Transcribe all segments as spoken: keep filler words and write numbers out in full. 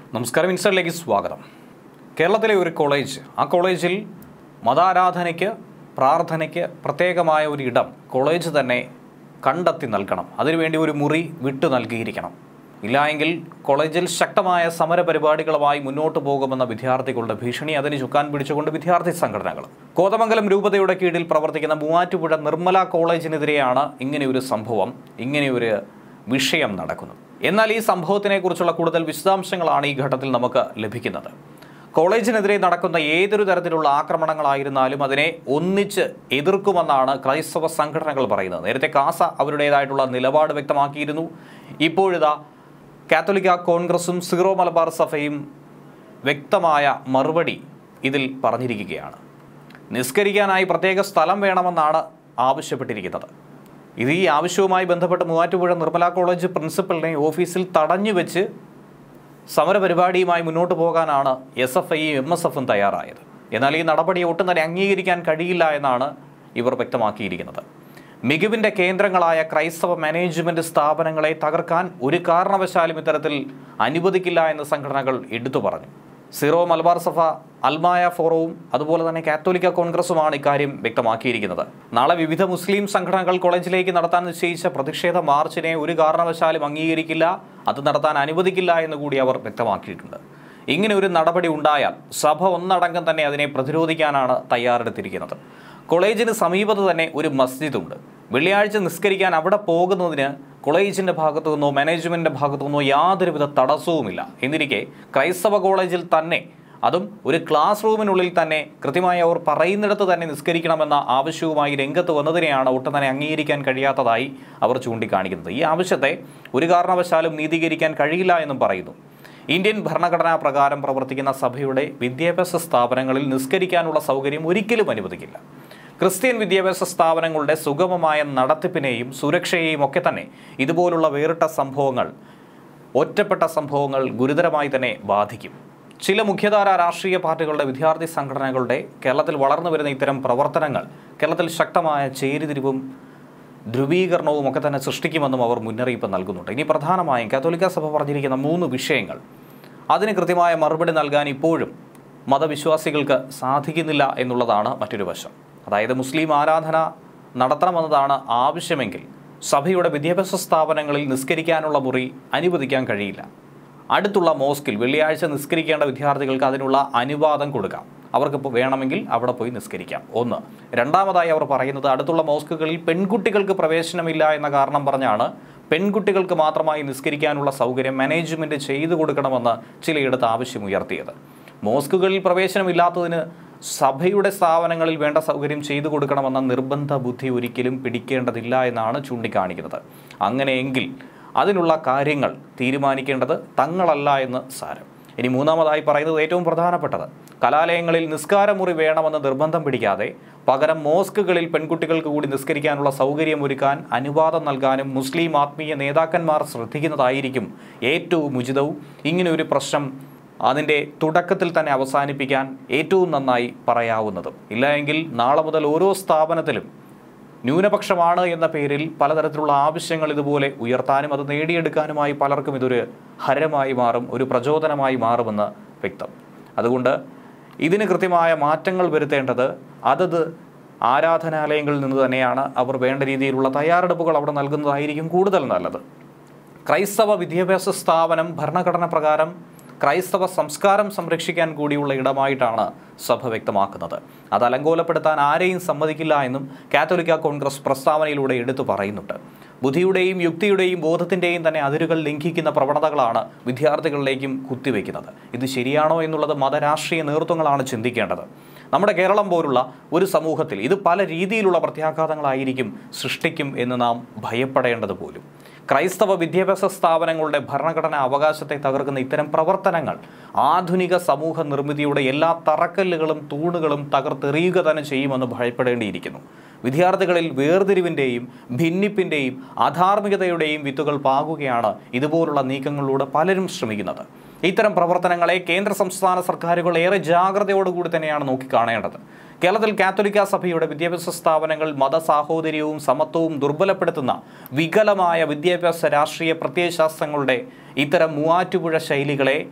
നമസ്കാരം, ഇൻസൈഡിലേക്ക് സ്വാഗതം. കേരളത്തിലെ ഒരു കോളേജ്, ആ കോളേജിൽ മതാരാധനയ്ക്ക്, പ്രാർത്ഥനയ്ക്ക് പ്രത്യേകമായ ഒരു ഇടം കോളേജ് തന്നെ കണ്ടെത്തി നൽകണം. അതിനുവേണ്ടി ഒരു മുറി വിട്ടു നൽകിയിരിക്കണം. ഇല്ലായെങ്കിൽ കോളേജിൽ ശക്തമായ സമരപരിപാടികളുമായി മുന്നോട്ട് പോകുമെന്ന വിദ്യാർത്ഥികളുടെ ഭീഷണി, അതിന് ചുക്കാൻ പിടിച്ചുകൊണ്ട് വിദ്യാർത്ഥി സംഘടനകൾ. കോതമംഗലം രൂപതയുടെ കീഴിൽ പ്രവർത്തിക്കുന്ന മൂവാറ്റുപുഴ നിർമ്മല കോളേജിനെതിരെയാണ് ഇങ്ങനെയൊരു സംഭവം, ഇങ്ങനെയൊരു വിഷയം നടക്കുന്നത്. എന്നാൽ ഈ സംഭവത്തിനെക്കുറിച്ചുള്ള കൂടുതൽ വിശദാംശങ്ങളാണ് ഈ ഘട്ടത്തിൽ നമുക്ക് ലഭിക്കുന്നത്. കോളേജിനെതിരെ നടക്കുന്ന ഏതൊരു തരത്തിലുള്ള ആക്രമണങ്ങളായിരുന്നാലും അതിനെ ഒന്നിച്ച് എതിർക്കുമെന്നാണ് ക്രൈസ്തവ സംഘടനകൾ പറയുന്നത്. നേരത്തെ കാസ അവരുടേതായിട്ടുള്ള നിലപാട് വ്യക്തമാക്കിയിരുന്നു. ഇപ്പോഴിതാ കാത്തോലിക്ക കോൺഗ്രസും സീറോ മലബാർ സഭയും വ്യക്തമായ മറുപടി ഇതിൽ പറഞ്ഞിരിക്കുകയാണ്. നിസ്കരിക്കാനായി പ്രത്യേക സ്ഥലം വേണമെന്നാണ് ആവശ്യപ്പെട്ടിരിക്കുന്നത്. ഇത് ഈ ആവശ്യവുമായി ബന്ധപ്പെട്ട് മൂവാറ്റുപുഴ നിർമ്മല കോളേജ് പ്രിൻസിപ്പലിനെ ഓഫീസിൽ തടഞ്ഞു വെച്ച് സമരപരിപാടിയുമായി മുന്നോട്ട് പോകാനാണ് എസ് എഫ് ഐയും എം എസ് എഫും തയ്യാറായത്. എന്നാൽ ഈ നടപടിയെ ഒട്ടും തന്നെ അംഗീകരിക്കാൻ കഴിയില്ല എന്നാണ് ഇവർ വ്യക്തമാക്കിയിരിക്കുന്നത്. മികവിൻ്റെ കേന്ദ്രങ്ങളായ ക്രൈസ്തവ മാനേജ്മെൻറ്റ് സ്ഥാപനങ്ങളെ തകർക്കാൻ ഒരു കാരണവശാലും ഇത്തരത്തിൽ അനുവദിക്കില്ല എന്ന് സംഘടനകൾ എടുത്തു പറഞ്ഞു. സീറോ മലബാർ സഭ, അൽമായ ഫോറവും അതുപോലെ തന്നെ കാത്തോലിക്ക കോൺഗ്രസുമാണ് ഇക്കാര്യം വ്യക്തമാക്കിയിരിക്കുന്നത്. നാളെ വിവിധ മുസ്ലിം സംഘടനകൾ കോളേജിലേക്ക് നടത്താൻ നിശ്ചയിച്ച പ്രതിഷേധ മാർച്ചിനെ ഒരു കാരണവശാലും അംഗീകരിക്കില്ല, അത് നടത്താൻ അനുവദിക്കില്ല എന്ന് കൂടി അവർ വ്യക്തമാക്കിയിട്ടുണ്ട്. ഇങ്ങനെ ഒരു നടപടി ഉണ്ടായാൽ സഭ ഒന്നടങ്കം തന്നെ അതിനെ പ്രതിരോധിക്കാനാണ് തയ്യാറെടുത്തിരിക്കുന്നത്. കോളേജിന് സമീപത്ത് തന്നെ ഒരു മസ്ജിദുണ്ട്. വെള്ളിയാഴ്ച നിസ്കരിക്കാൻ അവിടെ പോകുന്നതിന് കോളേജിൻ്റെ ഭാഗത്തു നിന്നോ മാനേജ്മെൻറ്റിൻ്റെ ഭാഗത്തു നിന്നോ യാതൊരുവിധ തടസ്സവുമില്ല. എന്നിരിക്കെ ക്രൈസ്തവ കോളേജിൽ തന്നെ, അതും ഒരു ക്ലാസ് റൂമിനുള്ളിൽ തന്നെ കൃത്യമായി അവർ പറയുന്നിടത്ത് തന്നെ നിസ്കരിക്കണമെന്ന ആവശ്യവുമായി രംഗത്ത് വന്നതിനെയാണ് ഒട്ടും തന്നെ അംഗീകരിക്കാൻ കഴിയാത്തതായി അവർ ചൂണ്ടിക്കാണിക്കുന്നത്. ഈ ആവശ്യത്തെ ഒരു കാരണവശാലും നീതീകരിക്കാൻ കഴിയില്ല എന്നും പറയുന്നു. ഇന്ത്യൻ ഭരണഘടനാ പ്രകാരം പ്രവർത്തിക്കുന്ന സഭയുടെ വിദ്യാഭ്യാസ സ്ഥാപനങ്ങളിൽ നിസ്കരിക്കാനുള്ള സൗകര്യം ഒരിക്കലും അനുവദിക്കില്ല. ക്രിസ്ത്യൻ വിദ്യാഭ്യാസ സ്ഥാപനങ്ങളുടെ സുഗമമായ നടത്തിപ്പിനെയും സുരക്ഷയെയും ഒക്കെ തന്നെ ഇതുപോലുള്ള വേറിട്ട സംഭവങ്ങൾ, ഒറ്റപ്പെട്ട സംഭവങ്ങൾ ഗുരുതരമായി തന്നെ ബാധിക്കും. ചില മുഖ്യധാര രാഷ്ട്രീയ പാർട്ടികളുടെ വിദ്യാർത്ഥി സംഘടനകളുടെ കേരളത്തിൽ വളർന്നു വരുന്ന ഇത്തരം പ്രവർത്തനങ്ങൾ കേരളത്തിൽ ശക്തമായ ചേരിതിരിവും ധ്രുവീകരണവും ഒക്കെ തന്നെ സൃഷ്ടിക്കുമെന്നും അവർ മുന്നറിയിപ്പ് നൽകുന്നുണ്ട്. ഇനി പ്രധാനമായും കാത്തോലിക്ക സഭ പറഞ്ഞിരിക്കുന്ന മൂന്ന് വിഷയങ്ങൾ, അതിന് കൃത്യമായ മറുപടി നൽകാൻ ഇപ്പോഴും മതവിശ്വാസികൾക്ക് സാധിക്കുന്നില്ല എന്നുള്ളതാണ് മറ്റൊരു വശം. അതായത് മുസ്ലിം ആരാധന നടത്തണമെന്നതാണ് ആവശ്യമെങ്കിൽ സഭയുടെ വിദ്യാഭ്യാസ സ്ഥാപനങ്ങളിൽ നിസ്കരിക്കാനുള്ള മുറി അനുവദിക്കാൻ കഴിയില്ല. അടുത്തുള്ള മോസ്കിൽ വെള്ളിയാഴ്ച നിസ്കരിക്കേണ്ട വിദ്യാർത്ഥികൾക്ക് അതിനുള്ള അനുവാദം കൊടുക്കാം. അവർക്ക് വേണമെങ്കിൽ അവിടെ പോയി നിസ്കരിക്കാം. ഒന്ന്. രണ്ടാമതായി അവർ പറയുന്നത്, അടുത്തുള്ള മോസ്കുകളിൽ പെൺകുട്ടികൾക്ക് പ്രവേശനമില്ല എന്ന കാരണം പറഞ്ഞാണ് പെൺകുട്ടികൾക്ക് മാത്രമായി നിസ്കരിക്കാനുള്ള സൗകര്യം മാനേജ്മെൻറ്റ് ചെയ്തു കൊടുക്കണമെന്ന് ചിലയിടത്ത് ആവശ്യമുയർത്തിയത്. മോസ്കുകളിൽ പ്രവേശനമില്ലാത്തതിന് സഭയുടെ സ്ഥാപനങ്ങളിൽ വേണ്ട സൗകര്യം ചെയ്തു കൊടുക്കണമെന്ന നിർബന്ധ ബുദ്ധി ഒരിക്കലും പിടിക്കേണ്ടതില്ല എന്നാണ് ചൂണ്ടിക്കാണിക്കുന്നത്. അങ്ങനെയെങ്കിൽ അതിനുള്ള കാര്യങ്ങൾ തീരുമാനിക്കേണ്ടത് തങ്ങളല്ല എന്ന് സാരം. ഇനി മൂന്നാമതായി പറയുന്നത് ഏറ്റവും പ്രധാനപ്പെട്ടത്, കലാലയങ്ങളിൽ നിസ്കാരമുറി വേണമെന്ന് നിർബന്ധം പിടിക്കാതെ പകരം മോസ്കുകളിൽ പെൺകുട്ടികൾക്ക് കൂടി നിസ്കരിക്കാനുള്ള സൗകര്യമൊരുക്കാൻ അനുവാദം നൽകാനും മുസ്ലിം ആത്മീയ നേതാക്കന്മാർ ശ്രദ്ധിക്കുന്നതായിരിക്കും ഏറ്റവും ഉചിതവും. ഇങ്ങനെ ഒരു പ്രശ്നം അതിൻ്റെ തുടക്കത്തിൽ തന്നെ അവസാനിപ്പിക്കാൻ ഏറ്റവും നന്നായി പറയാവുന്നതും. ഇല്ലായെങ്കിൽ നാളെ മുതൽ ഓരോ സ്ഥാപനത്തിലും ന്യൂനപക്ഷമാണ് എന്ന പേരിൽ പലതരത്തിലുള്ള ആവശ്യങ്ങൾ ഇതുപോലെ ഉയർത്താനും അത് നേടിയെടുക്കാനുമായി പലർക്കും ഇതൊരു ഹരമായി മാറും, ഒരു പ്രചോദനമായി മാറുമെന്ന് വ്യക്തം. അതുകൊണ്ട് ഇതിന് കൃത്യമായ മാറ്റങ്ങൾ വരുത്തേണ്ടത് അതത് ആരാധനാലയങ്ങളിൽ നിന്ന് തന്നെയാണ്. അവർ വേണ്ട രീതിയിലുള്ള തയ്യാറെടുപ്പുകൾ അവിടെ നൽകുന്നതായിരിക്കും കൂടുതൽ നല്ലത്. ക്രൈസ്തവ വിദ്യാഭ്യാസ സ്ഥാപനം ഭരണഘടന പ്രകാരം ക്രൈസ്തവ സംസ്കാരം സംരക്ഷിക്കാൻ കൂടിയുള്ള ഇടമായിട്ടാണ് സഭ വ്യക്തമാക്കുന്നത്. അത് അലങ്കോലപ്പെടുത്താൻ ആരെയും സമ്മതിക്കില്ല എന്നും കാത്തോലിക്ക കോൺഗ്രസ് പ്രസ്താവനയിലൂടെ എടുത്തു പറയുന്നുണ്ട്. ബുദ്ധിയുടെയും യുക്തിയുടെയും ബോധത്തിൻ്റെയും തന്നെ അതിരുകൾ ലംഘിക്കുന്ന പ്രവണതകളാണ് വിദ്യാർത്ഥികളിലേക്കും കുത്തിവെക്കുന്നത്. ഇത് ശരിയാണോ എന്നുള്ളത് മതരാഷ്ട്രീയ നേതൃത്വങ്ങളാണ് ചിന്തിക്കേണ്ടത്. നമ്മുടെ കേരളം പോലുള്ള ഒരു സമൂഹത്തിൽ ഇത് പല രീതിയിലുള്ള പ്രത്യാഘാതങ്ങളായിരിക്കും സൃഷ്ടിക്കും എന്ന് നാം ഭയപ്പെടേണ്ടത് പോലും. ക്രൈസ്തവ വിദ്യാഭ്യാസ സ്ഥാപനങ്ങളുടെ ഭരണഘടനാ അവകാശത്തെ തകർക്കുന്ന ഇത്തരം പ്രവർത്തനങ്ങൾ ആധുനിക സമൂഹ നിർമ്മിതിയുടെ എല്ലാ തറക്കല്ലുകളും തൂണുകളും തകർത്തെറിയുക തന്നെ ചെയ്യുമെന്ന് ഭയപ്പെടേണ്ടിയിരിക്കുന്നു. വിദ്യാർത്ഥികളിൽ വേർതിരിവിൻ്റെയും ഭിന്നിപ്പിൻ്റെയും അധാർമികതയുടെയും വിത്തുകൾ പാകുകയാണ് ഇതുപോലുള്ള നീക്കങ്ങളിലൂടെ പലരും ശ്രമിക്കുന്നത്. ഇത്തരം പ്രവർത്തനങ്ങളെ കേന്ദ്ര സംസ്ഥാന സർക്കാരുകൾ ഏറെ ജാഗ്രതയോടുകൂടി തന്നെയാണ് നോക്കിക്കാണേണ്ടത്. കേരളത്തിൽ കാത്തോലിക്ക സഭയുടെ വിദ്യാഭ്യാസ സ്ഥാപനങ്ങൾ മതസാഹോദര്യവും സമത്വവും ദുർബലപ്പെടുത്തുന്ന വികലമായ വിദ്യാഭ്യാസ രാഷ്ട്രീയ പ്രത്യയശാസ്ത്രങ്ങളുടെ ഇത്തരം മൂവാറ്റുപുഴ ശൈലികളെ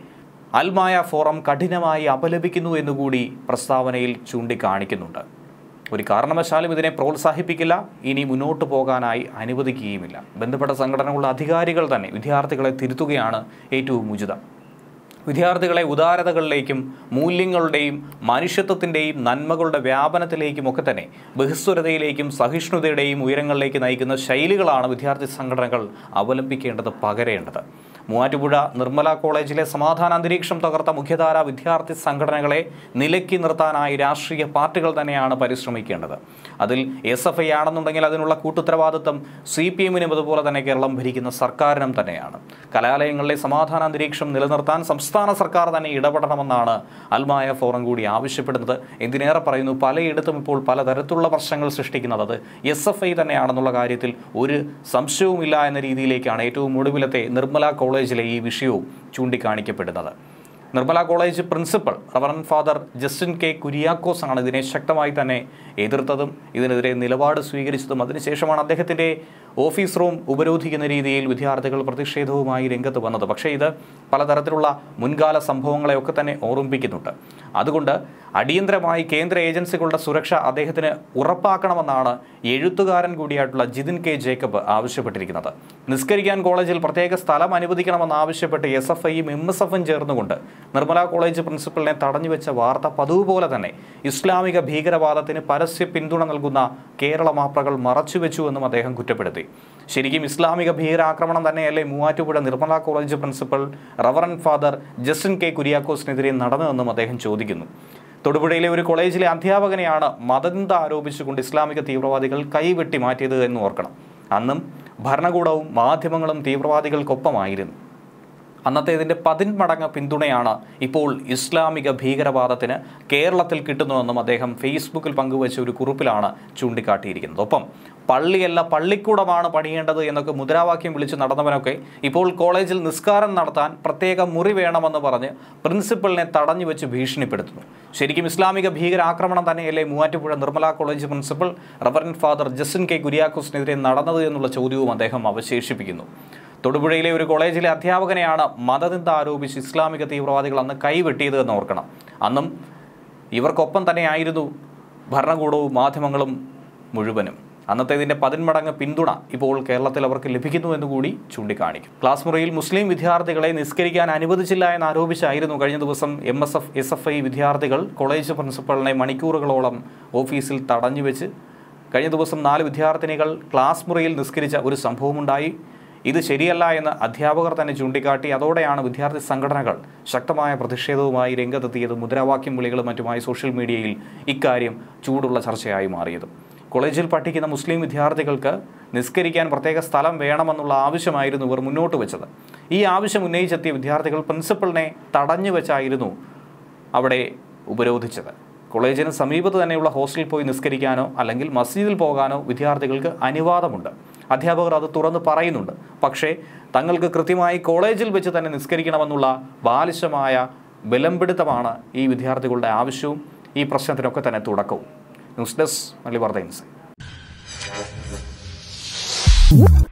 അൽമായ ഫോറം കഠിനമായി അപലപിക്കുന്നു എന്നുകൂടി പ്രസ്താവനയിൽ ചൂണ്ടിക്കാണിക്കുന്നുണ്ട്. ഒരു കാരണവശാലും ഇതിനെ പ്രോത്സാഹിപ്പിക്കില്ല, ഇനി മുന്നോട്ട് പോകാനായി അനുവദിക്കുകയുമില്ല. ബന്ധപ്പെട്ട സംഘടനകളുടെ അധികാരികൾ തന്നെ വിദ്യാർത്ഥികളെ തിരുത്തുകയാണ് ഏറ്റവും ഉചിതം. വിദ്യാർത്ഥികളെ ഉദാരതകളിലേക്കും മൂല്യങ്ങളുടെയും മനുഷ്യത്വത്തിൻ്റെയും നന്മകളുടെ വ്യാപനത്തിലേക്കുമൊക്കെ തന്നെ ബഹുസ്വരതയിലേക്കും സഹിഷ്ണുതയുടെയും ഉയരങ്ങളിലേക്ക് നയിക്കുന്ന ശൈലികളാണ് വിദ്യാർത്ഥി സംഘടനകൾ അവലംബിക്കേണ്ടത്, പകരേണ്ടത്. മൂവാറ്റുപുഴ നിർമ്മല കോളേജിലെ സമാധാന അന്തരീക്ഷം തകർത്ത മുഖ്യധാര വിദ്യാർത്ഥി സംഘടനകളെ നിലയ്ക്ക് നിർത്താനായി രാഷ്ട്രീയ പാർട്ടികൾ തന്നെയാണ് പരിശ്രമിക്കേണ്ടത്. അതിൽ എസ് എഫ് ഐ ആണെന്നുണ്ടെങ്കിൽ അതിനുള്ള കൂട്ടുത്തരവാദിത്വം സി പി എമ്മിനും അതുപോലെ തന്നെ കേരളം ഭരിക്കുന്ന സർക്കാരിനും തന്നെയാണ്. കലാലയങ്ങളിലെ സമാധാന അന്തരീക്ഷം നിലനിർത്താൻ സംസ്ഥാന സർക്കാർ തന്നെ ഇടപെടണമെന്നാണ് അൽമായ ഫോറം കൂടി ആവശ്യപ്പെടുന്നത്. എന്തിനേറെ പറയുന്നു, പലയിടത്തും ഇപ്പോൾ പലതരത്തിലുള്ള പ്രശ്നങ്ങൾ സൃഷ്ടിക്കുന്നത് അത് എസ് എഫ് ഐ തന്നെയാണെന്നുള്ള കാര്യത്തിൽ ഒരു സംശയവുമില്ല എന്ന രീതിയിലേക്കാണ് ഏറ്റവും ഒടുവിലത്തെ നിർമ്മല കോളേജ് കോളേജിലെ ഈ വിഷയവും ചൂണ്ടിക്കാണിക്കപ്പെടുന്നത്. Nirmala college principal reverend father Justin K Kuriakose ആണ് ഇതിനെ ശക്തമായി തന്നെ എതിർത്തതും ഇതിനെതിരെ നിലപാട് സ്വീകരിച്ചതും. അതിനുശേഷമാണ് അദ്ദേഹത്തിൻ്റെ ഓഫീസ് റൂം ഉപരോധിക്കുന്ന രീതിയിൽ വിദ്യാർത്ഥികൾ പ്രതിഷേധവുമായി രംഗത്ത് വന്നത്. പക്ഷേ ഇത് പലതരത്തിലുള്ള മുൻകാല സംഭവങ്ങളെയൊക്കെ തന്നെ ഓർമ്മിപ്പിക്കുന്നുണ്ട്. അതുകൊണ്ട് അടിയന്തരമായി കേന്ദ്ര ഏജൻസികളുടെ സുരക്ഷ അദ്ദേഹത്തിന് ഉറപ്പാക്കണമെന്നാണ് എഴുത്തുകാരൻ കൂടിയായിട്ടുള്ള ജിതിൻ കെ ജേക്കബ് ആവശ്യപ്പെട്ടിരിക്കുന്നത്. നിസ്കരിക്കാൻ കോളേജിൽ പ്രത്യേക സ്ഥലം അനുവദിക്കണമെന്നാവശ്യപ്പെട്ട് എസ് എഫ് ഐയും എം എസ് എഫും ചേർന്നുകൊണ്ട് നിർമ്മല കോളേജ് പ്രിൻസിപ്പലിനെ തടഞ്ഞുവെച്ച വാർത്ത പതിവുപോലെ തന്നെ ഇസ്ലാമിക ഭീകരവാദത്തിന് പരസ്യ പിന്തുണ നൽകുന്ന കേരള മാപ്രകൾ മറച്ചുവെച്ചുവെന്നും അദ്ദേഹം കുറ്റപ്പെടുത്തി. ശരിക്കും ഇസ്ലാമിക ഭീകരാക്രമണം തന്നെയല്ലേ Muvattupuzha Nirmala college principal reverend father Justin K കുര്യാക്കോസിനെതിരെ നടന്നതെന്നും അദ്ദേഹം ചോദിക്കുന്നു. തൊടുപുഴയിലെ ഒരു കോളേജിലെ അധ്യാപകനെയാണ് മതനിന്ദ ആരോപിച്ചുകൊണ്ട് ഇസ്ലാമിക തീവ്രവാദികൾ കൈവെട്ടി മാറ്റിയത് എന്ന് ഓർക്കണം. അന്നും ഭരണകൂടവും മാധ്യമങ്ങളും തീവ്രവാദികൾക്കൊപ്പമായിരുന്നു. അന്നത്തേതിൻ്റെ പതിന്മടങ്ങ് പിന്തുണയാണ് ഇപ്പോൾ ഇസ്ലാമിക ഭീകരവാദത്തിന് കേരളത്തിൽ കിട്ടുന്നതെന്നും അദ്ദേഹം ഫേസ്ബുക്കിൽ പങ്കുവച്ച ഒരു കുറിപ്പിലാണ് ചൂണ്ടിക്കാട്ടിയിരിക്കുന്നത്. ഒപ്പം പള്ളിയല്ല പള്ളിക്കൂടമാണ് പണിയേണ്ടത് എന്നൊക്കെ മുദ്രാവാക്യം വിളിച്ച് നടന്നവനൊക്കെ ഇപ്പോൾ കോളേജിൽ നിസ്കാരം നടത്താൻ പ്രത്യേക മുറി വേണമെന്ന് പറഞ്ഞ് പ്രിൻസിപ്പലിനെ തടഞ്ഞു വെച്ച് ഭീഷണിപ്പെടുത്തുന്നു. ശരിക്കും ഇസ്ലാമിക ഭീകരാക്രമണം തന്നെയല്ലേ Muvattupuzha Nirmala college principal reverend father Justin K കുര്യാക്കോസിനെതിരെ നടന്നത് എന്നുള്ള ചോദ്യവും അദ്ദേഹം അവശേഷിപ്പിക്കുന്നു. തൊടുപുഴയിലെ ഒരു കോളേജിലെ അധ്യാപകനെയാണ് മതനിന്ദ ആരോപിച്ച് ഇസ്ലാമിക തീവ്രവാദികൾ അന്ന് കൈവെട്ടിയത് എന്ന് ഓർക്കണം. അന്നും ഇവർക്കൊപ്പം തന്നെയായിരുന്നു ഭരണകൂടവും മാധ്യമങ്ങളും മുഴുവനും. അന്നത്തേതിൻ്റെ പതിന്മടങ്ങ് പിന്തുണ ഇപ്പോൾ കേരളത്തിൽ അവർക്ക് ലഭിക്കുന്നു എന്നുകൂടി ചൂണ്ടിക്കാണിക്കും. ക്ലാസ് മുറിയിൽ മുസ്ലിം വിദ്യാർത്ഥികളെ നിസ്കരിക്കാൻ അനുവദിച്ചില്ല എന്നാരോപിച്ചായിരുന്നു കഴിഞ്ഞ ദിവസം M S F S F I വിദ്യാർത്ഥികൾ കോളേജ് പ്രിൻസിപ്പലിനെ മണിക്കൂറുകളോളം ഓഫീസിൽ തടഞ്ഞുവെച്ച് കഴിഞ്ഞ ദിവസം നാല് വിദ്യാർത്ഥിനികൾ ക്ലാസ് മുറിയിൽ നിസ്കരിച്ച ഒരു സംഭവമുണ്ടായി. ഇത് ശരിയല്ല എന്ന് അധ്യാപകർ തന്നെ ചൂണ്ടിക്കാട്ടി. അതോടെയാണ് വിദ്യാർത്ഥി സംഘടനകൾ ശക്തമായ പ്രതിഷേധവുമായി രംഗത്തെത്തിയത്. മുദ്രാവാക്യം വിളികളും മറ്റുമായി സോഷ്യൽ മീഡിയയിൽ ഇക്കാര്യം ചൂടുള്ള ചർച്ചയായി മാറിയത്. കോളേജിൽ പഠിക്കുന്ന മുസ്ലിം വിദ്യാർത്ഥികൾക്ക് നിസ്കരിക്കാൻ പ്രത്യേക സ്ഥലം വേണമെന്നുള്ള ആവശ്യമായിരുന്നു ഇവർ മുന്നോട്ട് വെച്ചത്. ഈ ആവശ്യം ഉന്നയിച്ചെത്തിയ വിദ്യാർത്ഥികൾ പ്രിൻസിപ്പലിനെ തടഞ്ഞു വെച്ചായിരുന്നു അവിടെ ഉപരോധിച്ചത്. കോളേജിന് സമീപത്ത് തന്നെയുള്ള ഹോസ്റ്റലിൽ പോയി നിസ്കരിക്കാനോ അല്ലെങ്കിൽ മസ്ജിദിൽ പോകാനോ വിദ്യാർത്ഥികൾക്ക് അനുവാദമുണ്ട്. അധ്യാപകർ അത് തുറന്ന് പറയുന്നുണ്ട്. പക്ഷേ തങ്ങൾക്ക് കൃത്യമായി കോളേജിൽ വെച്ച് തന്നെ നിസ്കരിക്കണമെന്നുള്ള ബാലിശമായ ബലംപിടുത്തമാണ് ഈ വിദ്യാർത്ഥികളുടെ ആവശ്യവും ഈ പ്രശ്നത്തിനൊക്കെ തന്നെ തുടക്കവും. ന്യൂസ് ഡെസ്ക് മലയാളി വാർത്ത ഇൻസൈറ്റ്.